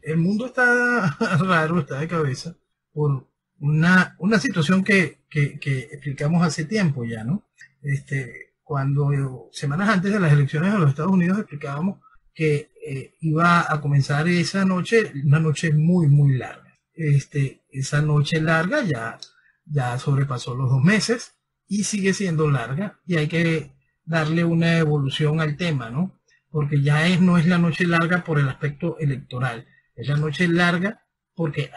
el mundo está raro, está de cabeza por una situación que explicamos hace tiempo ya, ¿no? Cuando semanas antes de las elecciones de los Estados Unidos explicábamos que iba a comenzar esa noche, una noche muy, muy larga. Esa noche larga ya sobrepasó los 2 meses y sigue siendo larga y hay que darle una evolución al tema, ¿no? Porque no es la noche larga por el aspecto electoral, es la noche larga porque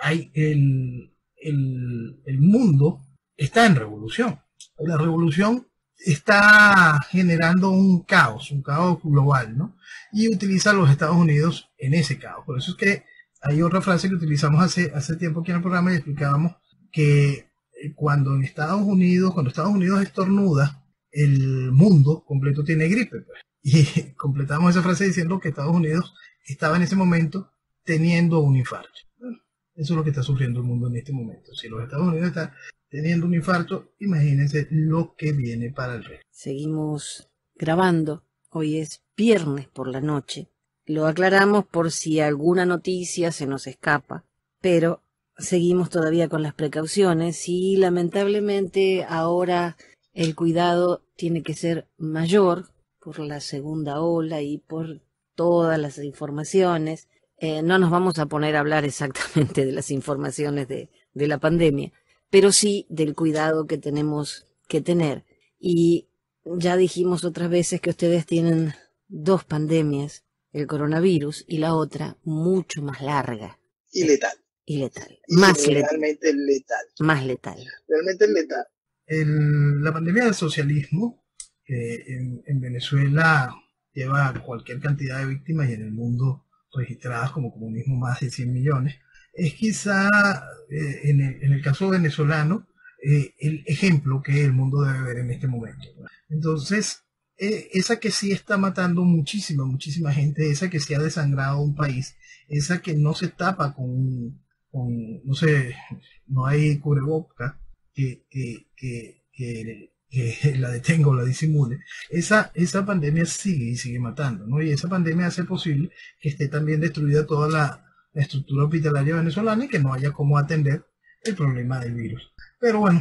el mundo está en revolución. La revolución está generando un caos global, ¿no? Y utiliza a los Estados Unidos en ese caos. Por eso es que hay otra frase que utilizamos hace tiempo aquí en el programa y explicábamos que cuando Estados Unidos estornuda, el mundo completo tiene gripe, pues. Y completamos esa frase diciendo que Estados Unidos estaba en ese momento teniendo un infarto. Bueno, eso es lo que está sufriendo el mundo en este momento. Si los Estados Unidos están teniendo un infarto, imagínense lo que viene para el resto. Seguimos grabando. Hoy es viernes por la noche. Lo aclaramos por si alguna noticia se nos escapa, pero seguimos todavía con las precauciones y lamentablemente ahora el cuidado tiene que ser mayor por la segunda ola y por todas las informaciones. No nos vamos a poner a hablar exactamente de las informaciones de la pandemia, pero sí del cuidado que tenemos que tener. Y ya dijimos otras veces que ustedes tienen 2 pandemias, el coronavirus y la otra mucho más larga. Y letal. Y letal. Realmente letal. Más letal. Realmente letal. La pandemia del socialismo en Venezuela lleva cualquier cantidad de víctimas y en el mundo registradas como comunismo más de 100 millones. Es quizá en el caso venezolano el ejemplo que el mundo debe ver en este momento. Entonces, esa que sí está matando muchísima gente, esa que sí ha desangrado un país, esa que no se tapa no sé, no hay cubreboca que la detenga o la disimule, esa pandemia sigue matando, ¿no? Y esa pandemia hace posible que esté también destruida toda la estructura hospitalaria venezolana y que no haya cómo atender el problema del virus. Pero bueno,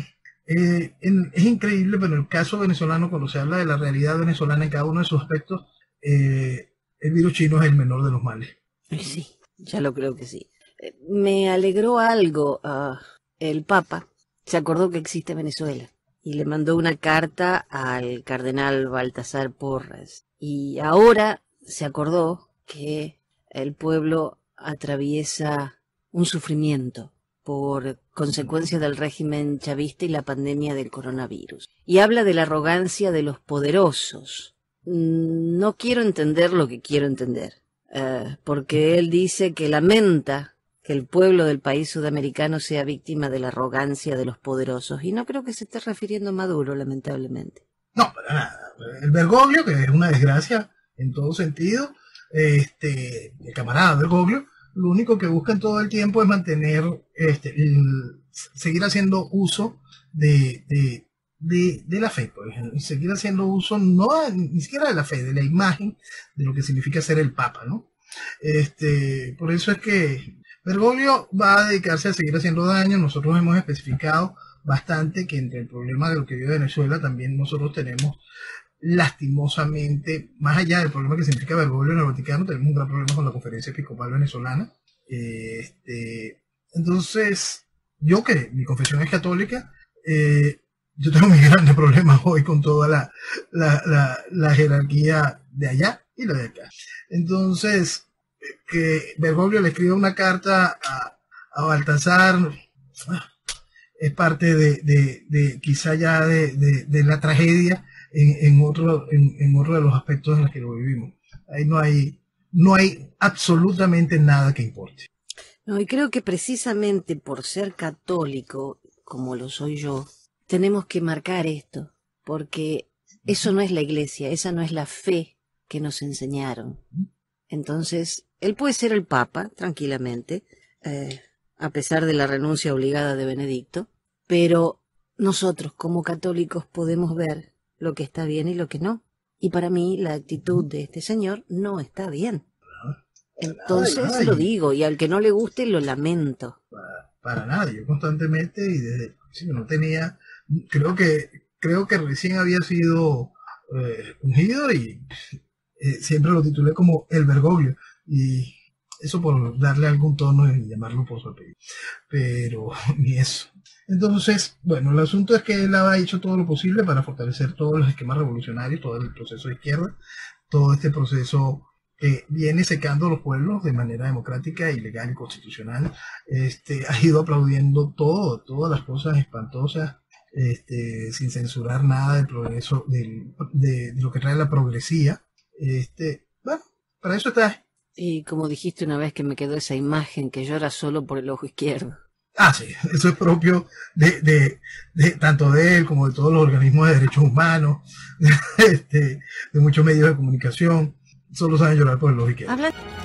es increíble, pero en el caso venezolano, cuando se habla de la realidad venezolana en cada uno de sus aspectos, el virus chino es el menor de los males. Sí, ya lo creo que sí. Me alegró algo. El Papa se acordó que existe Venezuela y le mandó una carta al cardenal Baltasar Porras. Y ahora se acordó que el pueblo atraviesa un sufrimiento por consecuencia del régimen chavista y la pandemia del coronavirus. Y habla de la arrogancia de los poderosos. No quiero entender lo que quiero entender, porque él dice que lamenta que el pueblo del país sudamericano sea víctima de la arrogancia de los poderosos. Y no creo que se esté refiriendo a Maduro, lamentablemente. No, para nada. El Bergoglio, que es una desgracia en todo sentido, el camarada Bergoglio, lo único que busca en todo el tiempo es mantener, seguir haciendo uso de la fe, pues, seguir haciendo uso ni siquiera de la fe, de la imagen de lo que significa ser el Papa, ¿no? Por eso es que Bergoglio va a dedicarse a seguir haciendo daño. Nosotros hemos especificado bastante que entre el problema de lo que vive Venezuela también nosotros tenemos lastimosamente, más allá del problema que significa Bergoglio en el Vaticano, tenemos un gran problema con la Conferencia Episcopal Venezolana. Entonces, yo que mi confesión es católica, yo tengo mis grandes problemas hoy con toda la jerarquía de allá y la de acá. Entonces, que Bergoglio le escriba una carta a Baltasar es parte de quizá ya de la tragedia en otro de los aspectos en los que lo vivimos. Ahí no hay absolutamente nada que importe. No, y creo que precisamente por ser católico, como lo soy yo, tenemos que marcar esto, porque eso no es la iglesia, esa no es la fe que nos enseñaron. Entonces, él puede ser el Papa, tranquilamente, a pesar de la renuncia obligada de Benedicto, pero nosotros como católicos podemos ver lo que está bien y lo que no. Y para mí la actitud de este señor no está bien. Entonces lo digo, y al que no le guste lo lamento. Para nada, yo constantemente y desde el principio no tenía, creo que recién había sido ungido y siempre lo titulé como el Bergoglio, y eso por darle algún tono y llamarlo por su apellido, pero ni eso. Entonces, bueno, el asunto es que él ha hecho todo lo posible para fortalecer todos los esquemas revolucionarios, todo el proceso de izquierda, todo este proceso que viene secando a los pueblos de manera democrática y legal y constitucional. Ha ido aplaudiendo todas las cosas espantosas, sin censurar nada del progreso, de lo que trae la progresía. Bueno, para eso está. Y como dijiste una vez, que me quedó esa imagen que llora solo por el ojo izquierdo. Ah, sí, eso es propio de tanto de él como de todos los organismos de derechos humanos, de muchos medios de comunicación. Solo saben llorar por el ojo izquierdo.